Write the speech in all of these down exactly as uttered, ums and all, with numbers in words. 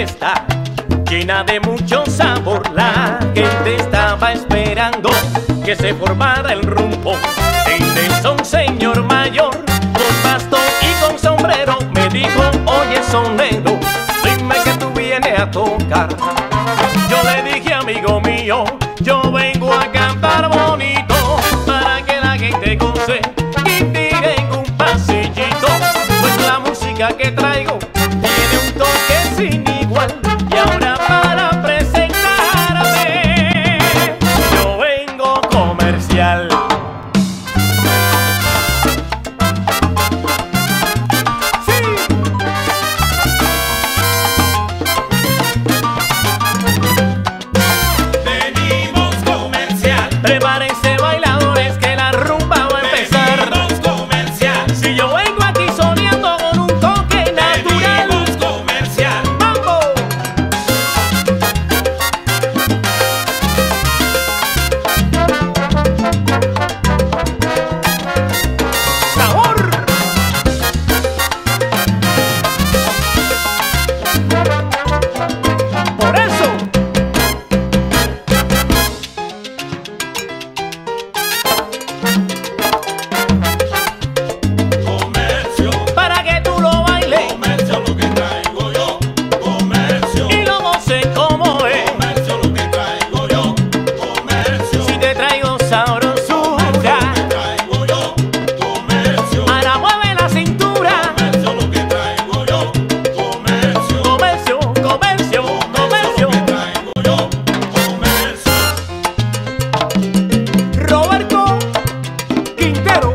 fiesta llena de mucho sabor. La gente estaba esperando que se formara el rumbo. Desde un señor mayor con bastón y con sombrero me dijo: oye, sonero, dime que tú vienes a tocar. Yo le dije: amigo mío, yo vengo a cantar bonito para que la gente goce y tire un pasillito. Pues la música que traigo tiene un toque sin igual. Y ahora para presentarme yo vengo comercial. Prepárense bailadores que la rumba va a empezar. Venimos comercial. Si yo vengo aquí soleando con un toque natural. Venimos comercial. ¡Mambo! ¡Sabor! Por eso Comercio. para que tú lo bailes Comercio lo que traigo yo. Comercio. y lo goces como es. Comercio lo que traigo yo. Comercio. Si te traigo Lo sabrosura, que traigo yo. Comercio. ahora mueve la cintura. Comercio lo que traigo yo. Comercio. Comercio, comercio, comercio. Lo que traigo yo. Comercio. Roberto Quintero,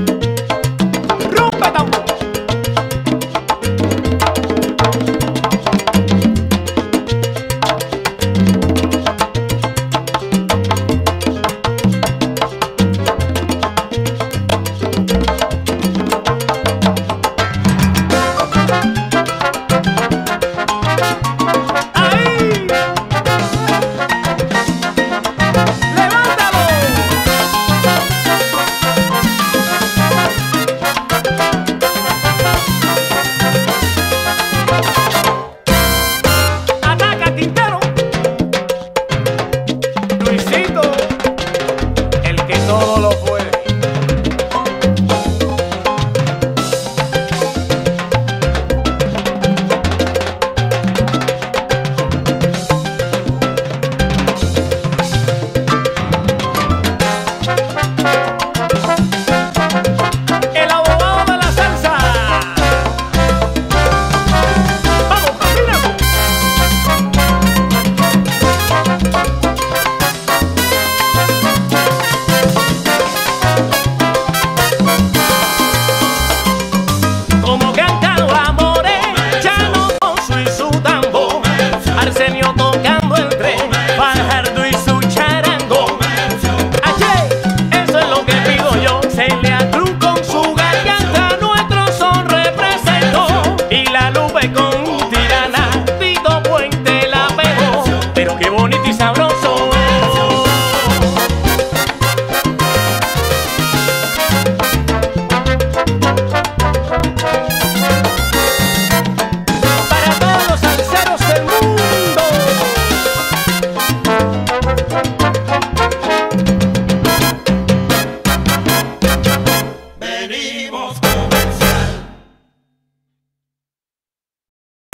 rompe tambor. ¡Ahí! ¡Levántalo! Ataca, Quintero. Luisito, el que todo lo puede.